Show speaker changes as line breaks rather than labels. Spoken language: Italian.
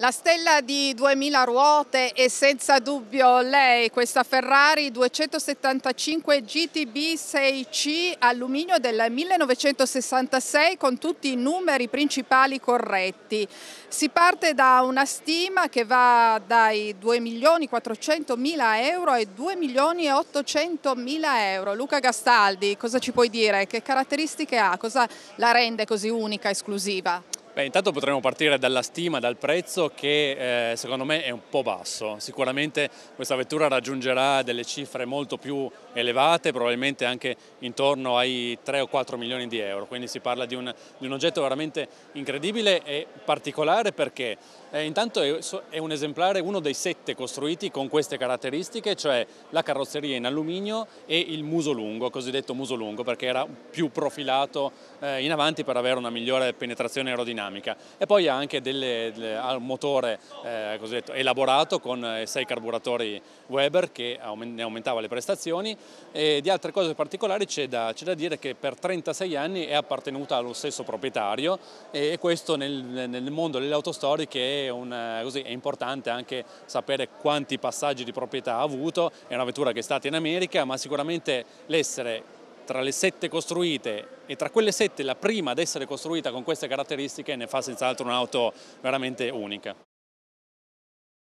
La stella di 2000 ruote è senza dubbio lei, questa Ferrari 275 GTB 6C alluminio del 1966 con tutti i numeri principali corretti. Si parte da una stima che va dai 2.400.000 euro ai 2.800.000 euro. Luca Gastaldi, cosa ci puoi dire? Che caratteristiche ha? Cosa la rende così unica, esclusiva?
Beh, intanto potremmo partire dalla stima, dal prezzo che secondo me è un po' basso. Sicuramente questa vettura raggiungerà delle cifre molto più elevate, probabilmente anche intorno ai 3 o 4 milioni di euro, quindi si parla di un oggetto veramente incredibile e particolare perché intanto è un esemplare, uno dei 7 costruiti con queste caratteristiche, cioè la carrozzeria in alluminio e il muso lungo, cosiddetto muso lungo, perché era più profilato in avanti per avere una migliore penetrazione aerodinamica. E poi ha anche ha un motore cosiddetto elaborato con 6 carburatori Weber che ne aumentava le prestazioni, e di altre cose particolari c'è da dire che per 36 anni è appartenuta allo stesso proprietario, e questo nel mondo delle auto storiche è importante anche sapere quanti passaggi di proprietà ha avuto. È una vettura che è stata in America, ma sicuramente l'essere tra le 7 costruite e tra quelle 7 la prima ad essere costruita con queste caratteristiche ne fa senz'altro un'auto veramente unica.